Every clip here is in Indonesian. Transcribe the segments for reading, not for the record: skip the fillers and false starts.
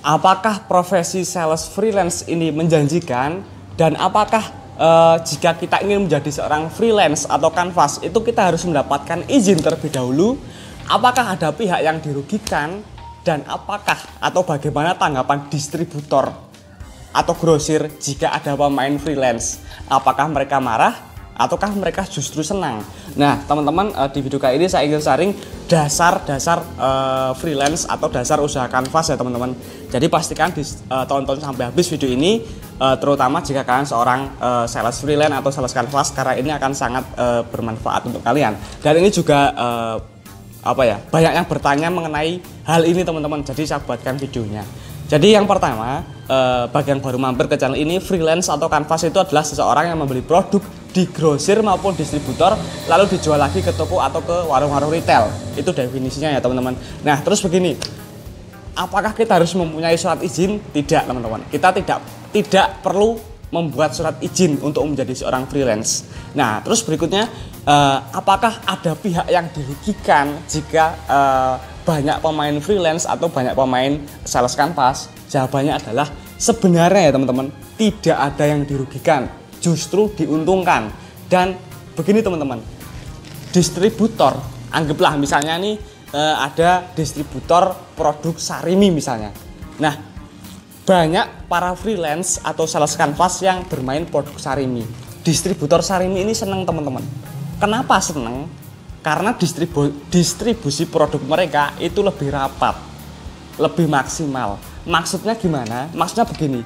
Apakah profesi sales freelance ini menjanjikan, dan apakah jika kita ingin menjadi seorang freelance atau kanvas itu kita harus mendapatkan izin terlebih dahulu? Apakah ada pihak yang dirugikan, dan apakah atau bagaimana tanggapan distributor atau grosir jika ada pemain freelance? Apakah mereka marah ataukah mereka justru senang? Nah teman-teman, di video kali ini saya ingin sharing dasar-dasar freelance atau dasar usaha kanvas ya teman-teman. Jadi pastikan tonton sampai habis video ini, terutama jika kalian seorang sales freelance atau sales kanvas, karena ini akan sangat bermanfaat untuk kalian. Dan ini juga banyak yang bertanya mengenai hal ini teman-teman, jadi saya buatkan videonya. Jadi yang pertama, bagi yang baru mampir ke channel ini, freelance atau kanvas itu adalah seseorang yang membeli produk di grosir maupun distributor lalu dijual lagi ke toko atau ke warung-warung retail. Itu definisinya ya teman-teman. Nah terus begini, apakah kita harus mempunyai surat izin? Tidak teman-teman, kita tidak perlu membuat surat izin untuk menjadi seorang freelance. Nah terus berikutnya, apakah ada pihak yang dirugikan jika banyak pemain freelance atau banyak pemain sales kanvas? Jawabannya adalah sebenarnya ya teman-teman, tidak ada yang dirugikan, justru diuntungkan. Dan begini teman-teman, distributor, anggaplah misalnya nih ada distributor produk Sarimi misalnya. Nah banyak para freelance atau sales kanvas yang bermain produk Sarimi. Distributor Sarimi ini senang teman-teman. Kenapa senang? Karena distribusi produk mereka itu lebih rapat, lebih maksimal. Maksudnya gimana? Maksudnya begini,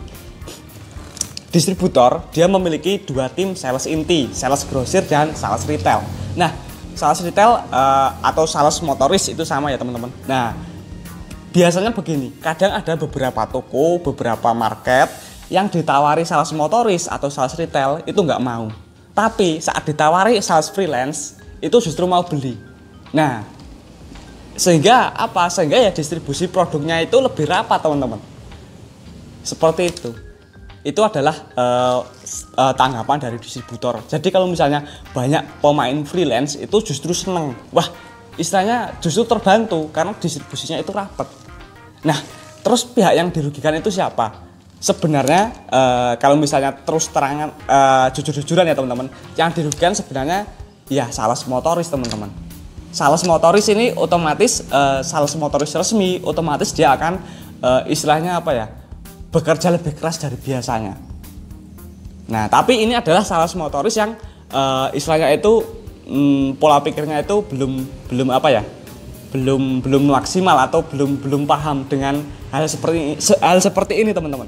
distributor dia memiliki dua tim sales inti, sales grosir dan sales retail. Nah sales retail atau sales motoris itu sama ya teman-teman. Nah biasanya begini, kadang ada beberapa toko, beberapa market yang ditawari sales motoris atau sales retail itu nggak mau. Tapi saat ditawari sales freelance itu justru mau beli. Nah, sehingga apa? Sehingga ya distribusi produknya itu lebih rapat teman-teman. Seperti itu. Itu adalah tanggapan dari distributor. Jadi kalau misalnya banyak pemain freelance itu justru seneng. Wah, istilahnya justru terbantu karena distribusinya itu rapat. Nah, terus pihak yang dirugikan itu siapa? Sebenarnya kalau misalnya terus terangan jujur-jujuran ya teman-teman, yang dirugikan sebenarnya ya sales motoris teman-teman. Sales motoris ini otomatis sales motoris resmi, otomatis dia akan istilahnya bekerja lebih keras dari biasanya. Nah tapi ini adalah sales motoris yang istilahnya itu pola pikirnya itu belum maksimal atau belum paham dengan hal seperti ini teman-teman.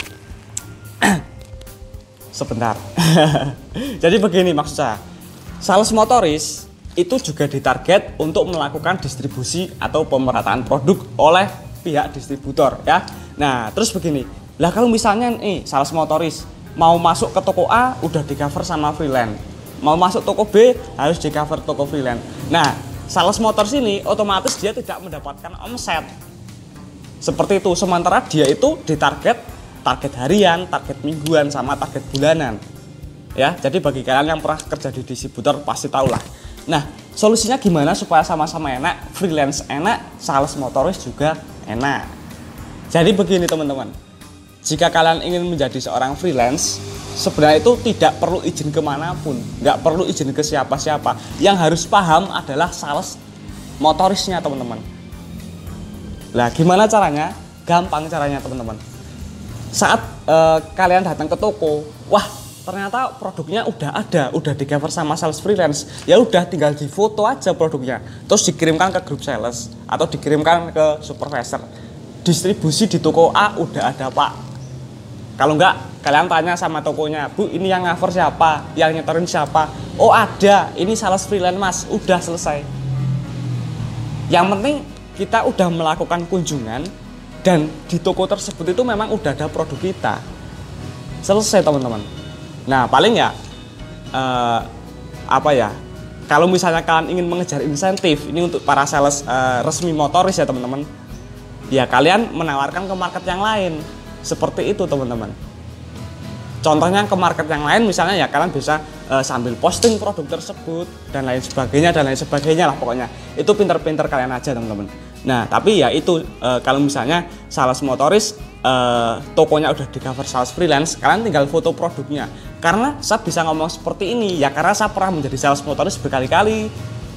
Sebentar. Jadi begini maksud saya, sales motoris itu juga ditarget untuk melakukan distribusi atau pemerataan produk oleh pihak distributor ya. Nah terus begini, lah kalau misalnya sales motoris mau masuk ke toko A udah di cover sama freelance, mau masuk toko B harus di cover toko freelance. Nah sales motoris ini otomatis dia tidak mendapatkan omset seperti itu, sementara dia itu ditarget target harian, target mingguan, sama target bulanan ya. Jadi bagi kalian yang pernah kerja di distributor pasti tahu lah. Nah solusinya gimana supaya sama-sama enak, freelance enak, sales motoris juga enak. Jadi begini teman-teman, jika kalian ingin menjadi seorang freelance, sebenarnya itu tidak perlu izin kemanapun, nggak perlu izin ke siapa-siapa. Yang harus paham adalah sales motorisnya teman-teman. Nah gimana caranya? Gampang caranya teman-teman. Saat kalian datang ke toko, wah ternyata produknya udah di cover sama sales freelance, ya udah tinggal di foto aja produknya, terus dikirimkan ke grup sales atau dikirimkan ke supervisor. Distribusi di toko A udah ada pak. Kalau enggak, kalian tanya sama tokonya, Bu ini yang cover siapa, yang nyetorin siapa? Oh ada, ini sales freelance mas, udah selesai. Yang penting kita udah melakukan kunjungan dan di toko tersebut itu memang udah ada produk kita. Selesai teman-teman. Nah paling ya kalau misalnya kalian ingin mengejar insentif ini untuk para sales resmi motoris ya teman-teman, ya kalian menawarkan ke market yang lain. Seperti itu teman-teman. Contohnya ke market yang lain misalnya ya kalian bisa sambil posting produk tersebut dan lain sebagainya lah pokoknya. Itu pinter-pinter kalian aja teman-teman. Nah, tapi ya itu kalau misalnya sales motoris tokonya udah di cover sales freelance, kalian tinggal foto produknya. Karena saya bisa ngomong seperti ini ya karena saya pernah menjadi sales motoris berkali-kali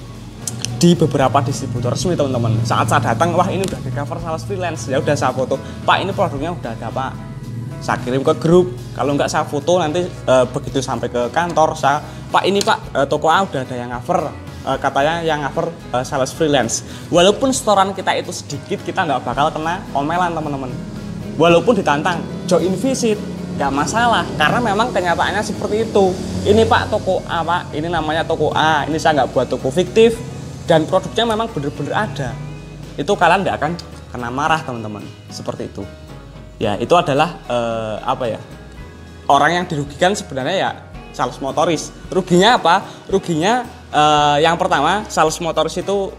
di beberapa distributor resmi, teman-teman. Saat saya datang, wah ini udah di cover sales freelance, ya udah saya foto, Pak ini produknya udah ada Pak, saya kirim ke grup. Kalau nggak saya foto nanti begitu sampai ke kantor saya, Pak ini Pak toko A udah ada yang cover, katanya yang cover sales freelance. Walaupun setoran kita itu sedikit, kita nggak bakal kena omelan, teman-teman. Walaupun ditantang join visit, nggak masalah karena memang kenyataannya seperti itu. Ini Pak toko A Pak, ini namanya toko A, ini saya nggak buat toko fiktif dan produknya memang bener-bener ada. Itu kalian nggak akan kena marah, teman-teman, seperti itu. Ya itu adalah apa ya, orang yang dirugikan sebenarnya ya sales motoris. Ruginya apa? Ruginya yang pertama, sales motoris itu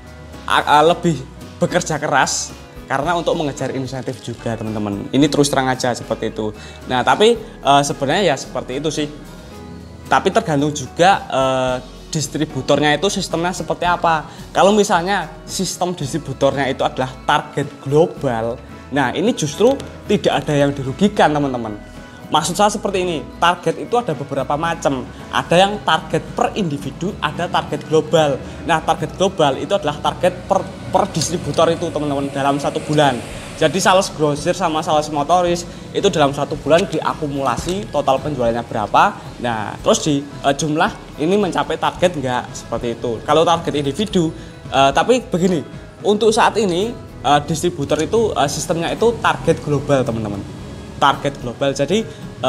lebih bekerja keras karena untuk mengejar insentif juga, teman-teman. Ini terus terang aja seperti itu. Nah tapi sebenarnya ya seperti itu sih. Tapi tergantung juga distributornya itu sistemnya seperti apa. Kalau misalnya sistem distributornya itu adalah target global, nah ini justru tidak ada yang dirugikan, teman-teman. Maksud saya seperti ini, target itu ada beberapa macam. Ada yang target per individu, ada target global. Nah target global itu adalah target per distributor itu, teman-teman, dalam 1 bulan. Jadi sales grosir sama sales motoris itu dalam 1 bulan diakumulasi total penjualannya berapa. Nah terus di jumlah ini mencapai target enggak, seperti itu. Kalau target individu, tapi begini, untuk saat ini distributor itu sistemnya itu target global, teman-teman. Target global. Jadi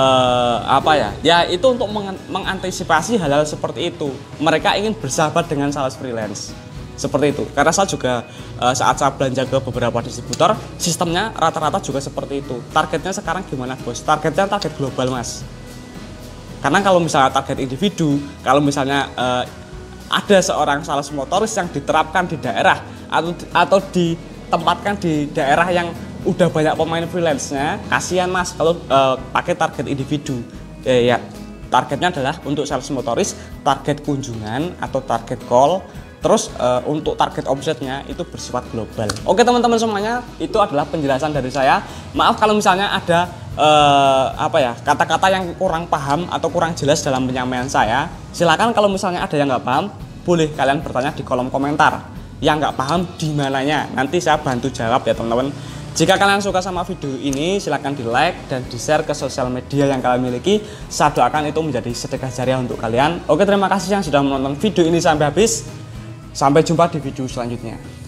apa ya? Ya itu untuk mengantisipasi hal-hal seperti itu. Mereka ingin bersahabat dengan sales freelance. Seperti itu. Karena saya juga saat saya belanja ke beberapa distributor, sistemnya rata-rata juga seperti itu. Targetnya sekarang gimana, Bos? Targetnya target global, Mas. Karena kalau misalnya target individu, kalau misalnya ada seorang sales motoris yang diterapkan di daerah atau ditempatkan di daerah yang udah banyak pemain freelance-nya, kasihan Mas kalau pakai target individu. Ya targetnya adalah untuk sales motoris target kunjungan atau target call. Terus untuk target omsetnya itu bersifat global. Oke teman-teman semuanya, itu adalah penjelasan dari saya. Maaf kalau misalnya ada apa ya, kata-kata yang kurang paham atau kurang jelas dalam penyampaian saya. Silakan kalau misalnya ada yang nggak paham, boleh kalian bertanya di kolom komentar. Yang nggak paham di mananya, nanti saya bantu jawab ya teman-teman. Jika kalian suka sama video ini, silahkan di like dan di share ke sosial media yang kalian miliki. Saya doakan itu menjadi sedekah jariah untuk kalian. Oke, terima kasih yang sudah menonton video ini sampai habis. Sampai jumpa di video selanjutnya.